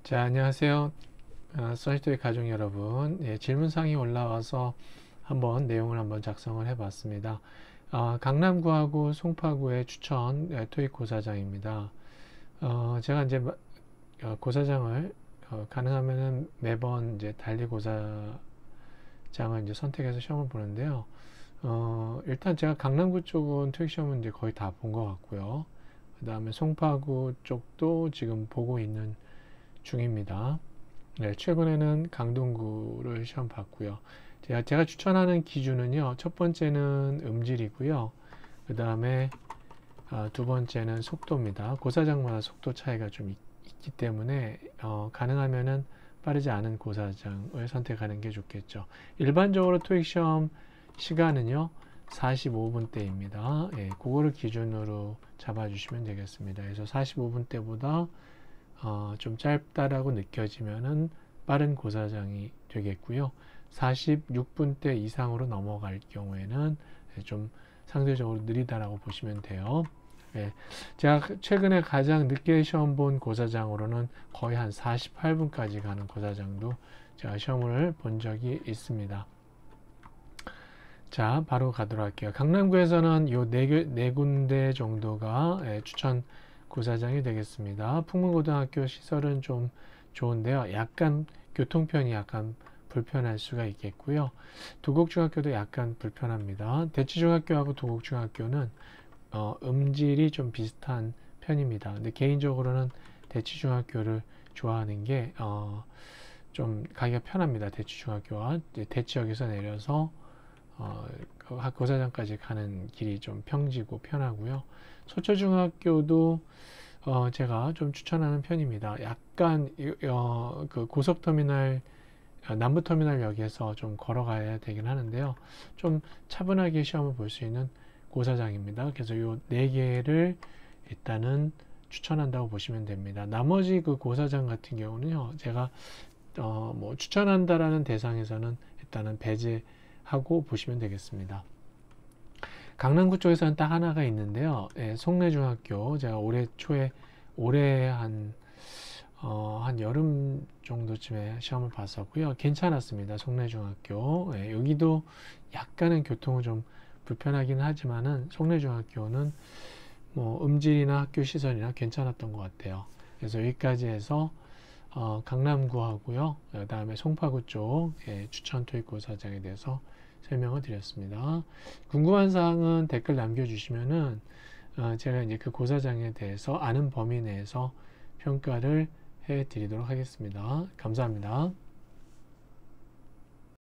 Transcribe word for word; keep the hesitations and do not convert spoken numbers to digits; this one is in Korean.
자, 안녕하세요. 어, 써니토의 가족 여러분. 예, 질문사항이 올라와서 한번 내용을 한번 작성을 해봤습니다. 어, 강남구하고 송파구의 추천 예, 토익 고사장입니다. 어, 제가 이제 마- 어, 고사장을 어, 가능하면은 매번 이제 달리 고사장을 이제 선택해서 시험을 보는데요. 어, 일단 제가 강남구 쪽은 토익 시험은 이제 거의 다 본 것 같고요. 그 다음에 송파구 쪽도 지금 보고 있는 중입니다. 네, 최근에는 강동구를 시험 봤고요. 제가, 제가 추천하는 기준은요, 첫 번째는 음질이고요. 그 다음에 아, 두 번째는 속도입니다. 고사장마다 속도 차이가 좀 있, 기 때문에 어, 가능하면은 빠르지 않은 고사장을 선택하는 게 좋겠죠. 일반적으로 토익 시험 시간은요, 사십오 분대입니다. 예, 그거를 기준으로 잡아주시면 되겠습니다. 그래서 사십오 분대보다 어, 좀 짧다라고 느껴지면은 빠른 고사장이 되겠고요. 사십육 분대 이상으로 넘어갈 경우에는 좀 상대적으로 느리다라고 보시면 돼요. 예, 제가 최근에 가장 늦게 시험 본 고사장으로는 거의 한 사십팔 분까지 가는 고사장도 제가 시험을 본 적이 있습니다. 자, 바로 가도록 할게요. 강남구에서는 요 네, 네 군데 정도가 예, 추천 고사장이 되겠습니다. 풍문고등학교 시설은 좀 좋은데요. 약간 교통편이 약간 불편할 수가 있겠고요. 도곡중학교도 약간 불편합니다. 대치중학교하고 도곡중학교는 어, 음질이 좀 비슷한 편입니다. 근데 개인적으로는 대치중학교를 좋아하는 게 어, 좀 가기가 편합니다. 대치중학교와 대치역에서 내려서 어, 그 고사장까지 가는 길이 좀 평지고 편하고요. 서초중학교도 어, 제가 좀 추천하는 편입니다. 약간 어, 그 고속터미널 어, 남부터미널역에서 좀 걸어가야 되긴 하는데요. 좀 차분하게 시험을 볼 수 있는 고사장입니다. 그래서 요 네 개를 일단은 추천한다고 보시면 됩니다. 나머지 그 고사장 같은 경우는요, 제가 어, 뭐 추천한다라는 대상에서는 일단은 배제하고 보시면 되겠습니다. 강남구 쪽에서는 딱 하나가 있는데요. 예, 송내중학교 제가 올해 초에 올해 한, 어, 한 여름 정도쯤에 시험을 봤었고요. 괜찮았습니다. 송내중학교. 예, 여기도 약간은 교통은 좀 불편하긴 하지만은 송내중학교는 뭐 음질이나 학교 시설이나 괜찮았던 것 같아요. 그래서 여기까지 해서 어, 강남구하고요. 그 다음에 송파구 쪽 예, 추천 토익고사장에 대해서 설명을 드렸습니다. 궁금한 사항은 댓글 남겨주시면은 어, 제가 이제 그 고사장에 대해서 아는 범위 내에서 평가를 해 드리도록 하겠습니다. 감사합니다.